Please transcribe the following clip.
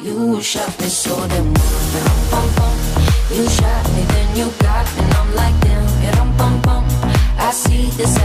You shot me so damn well. Bum, bum. You shot me, then you got me, and I'm like damn. Bum, bum. I see this